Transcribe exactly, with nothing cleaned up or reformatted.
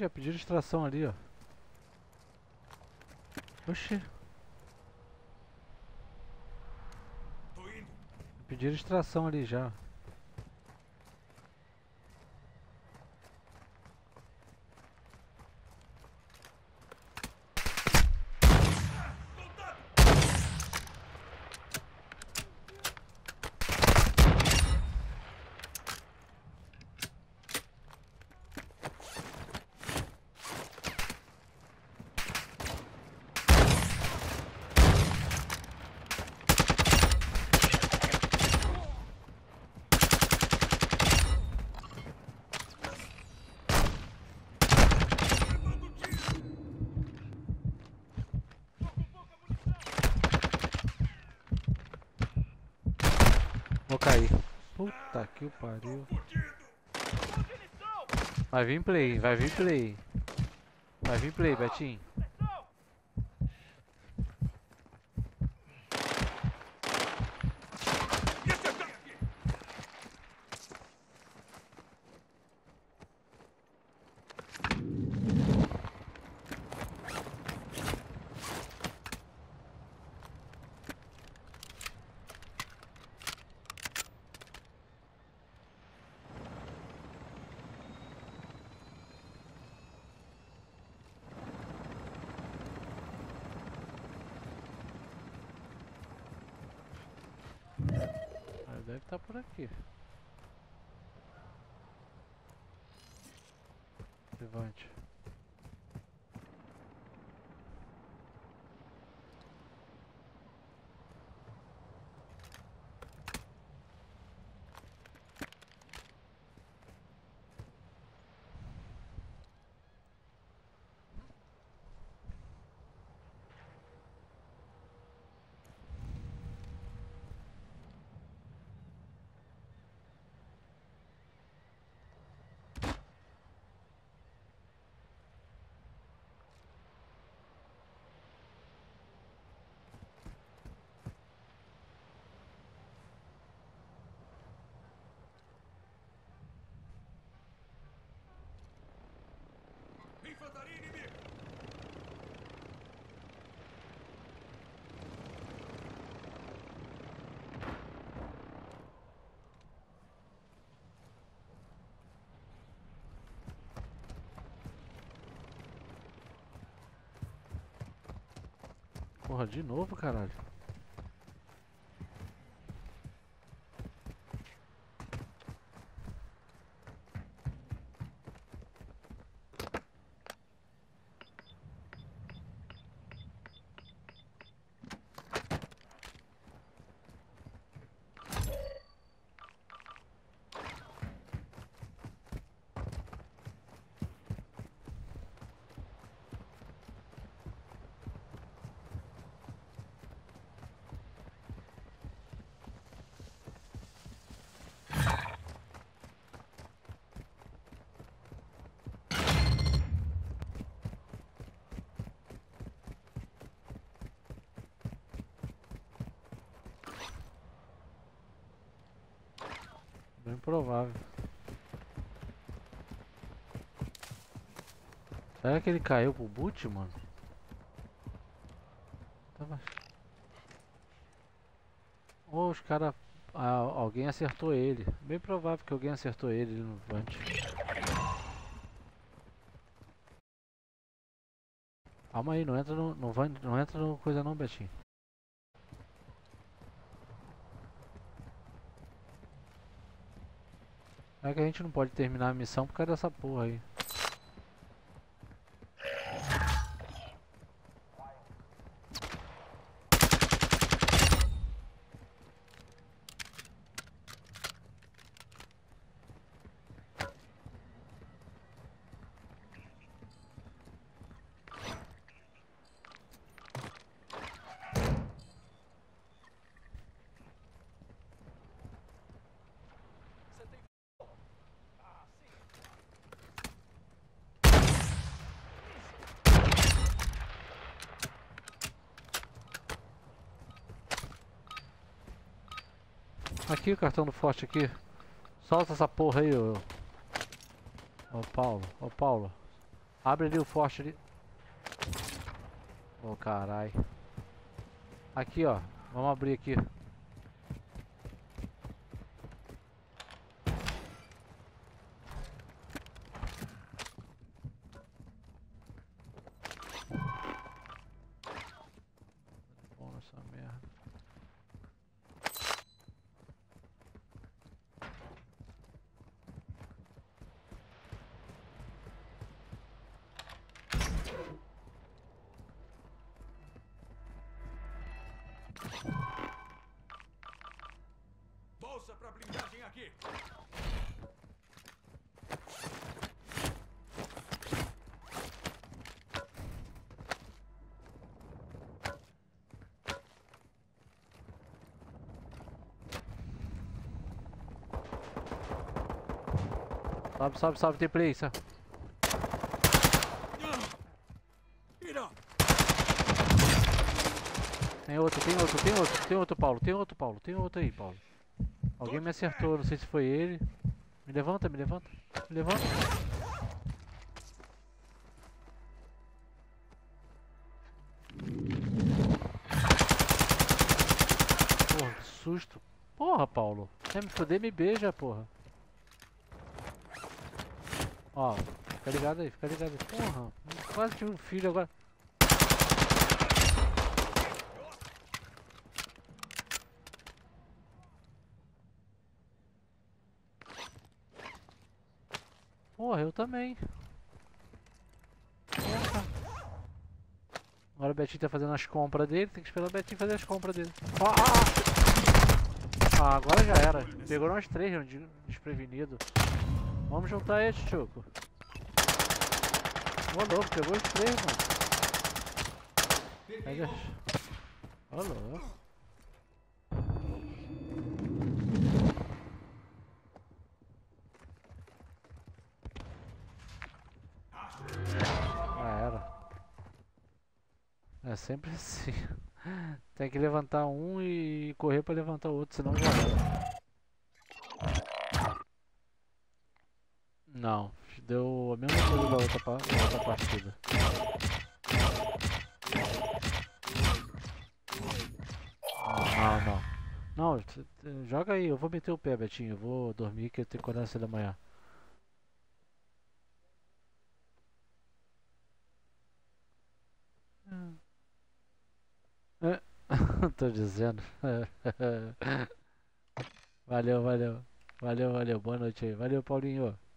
já pediram extração ali, ó. Oxi. Tô indo. Pediram extração ali já. Vou cair. Puta que o pariu. Vai vir play, vai vir play. Vai vir play, Betinho. Deve estar por aqui. Levante. Infantaria inimiga! Porra, de novo, caralho. Bem provável. Será que ele caiu pro boot, mano? Tava... Ou os caras... Ah, alguém acertou ele. Bem provável que alguém acertou ele no Vante. Calma aí, não entra no, no Vante, não entra no coisa não, Betinho. É que a gente não pode terminar a missão por causa dessa porra aí. Aqui o cartão do forte aqui. Solta essa porra aí, ô. Ô Paulo, ô Paulo. Abre ali o forte ali. Ô, carai. Aqui, ó. Vamos abrir aqui. Bom nessa merda. Bolsa pra blindagem aqui. Sobe, sobe, sobe, tem polícia. Mira! Tem outro, tem outro, tem outro, tem outro, Paulo, tem outro, Paulo, tem outro aí, Paulo. Alguém me acertou, não sei se foi ele. Me levanta, me levanta, me levanta. Porra, que susto. Porra, Paulo. Quer me foder, me beija, porra. Ó, fica ligado aí, fica ligado aí. Porra, quase tive um filho agora. Porra, eu também. Porra. Agora o Betinho tá fazendo as compras dele, tem que esperar o Betinho fazer as compras dele. Ah, ah, ah, agora já era. Pegou nós três, né, de- desprevenido. Vamos juntar esse, Choco. Ô louco, pegou os três, mano. Pega. Ô louco. Já era. É sempre assim. Tem que levantar um e correr pra levantar o outro, senão já era. Não, deu a mesma coisa da outra, pa- da outra partida. Não, não. Não, t- t- joga aí, eu vou meter o pé, Betinho. Eu vou dormir que eu tenho que acordar cedo da manhã. É, tô dizendo. Valeu, valeu. Valeu, valeu. Boa noite aí. Valeu, Paulinho.